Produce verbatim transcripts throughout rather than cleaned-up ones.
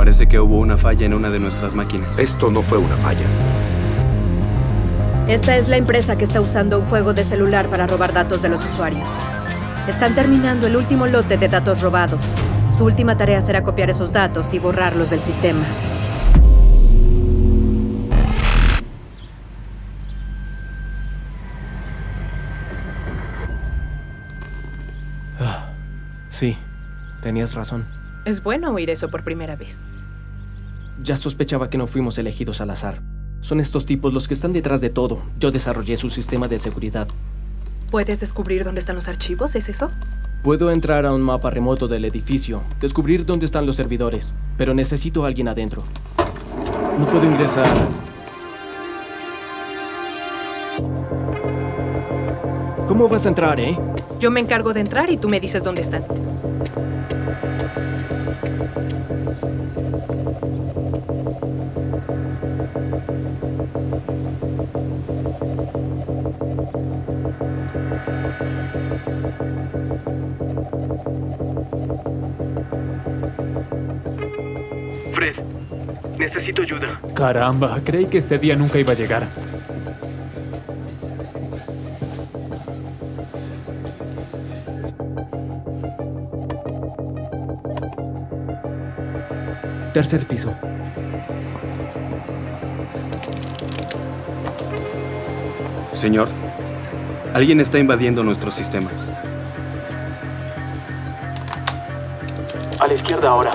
Parece que hubo una falla en una de nuestras máquinas. Esto no fue una falla. Esta es la empresa que está usando un juego de celular para robar datos de los usuarios. Están terminando el último lote de datos robados. Su última tarea será copiar esos datos y borrarlos del sistema. Ah, sí, tenías razón. Es bueno oír eso por primera vez. Ya sospechaba que no fuimos elegidos al azar. Son estos tipos los que están detrás de todo. Yo desarrollé su sistema de seguridad. ¿Puedes descubrir dónde están los archivos? ¿Es eso? Puedo entrar a un mapa remoto del edificio, descubrir dónde están los servidores, pero necesito a alguien adentro. No puedo ingresar. ¿Cómo vas a entrar, eh? Yo me encargo de entrar y tú me dices dónde están. Fred, necesito ayuda. Caramba, creí que este día nunca iba a llegar. Tercer piso. Señor, alguien está invadiendo nuestro sistema. A la izquierda ahora.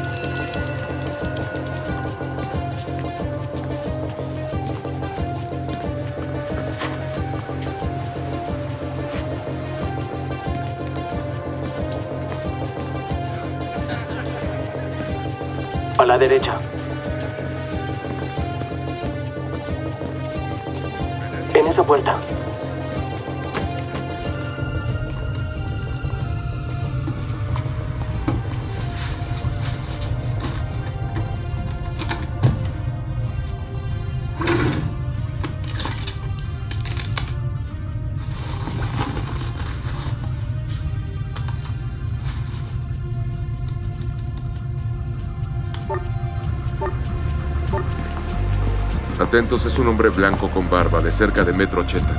A la derecha. En esa puerta. Atentos, es un hombre blanco con barba de cerca de metro ochenta.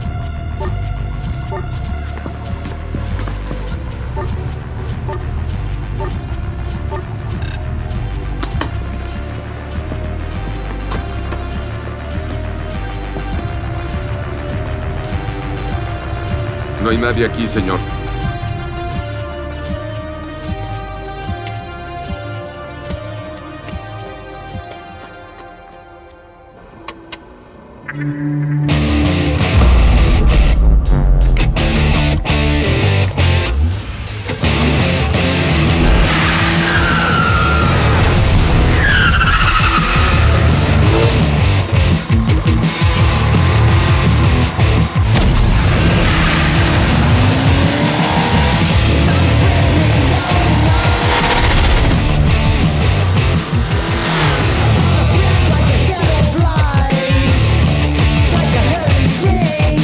No hay nadie aquí, señor.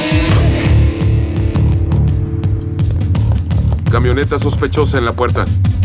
Camioneta sospechosa en la puerta.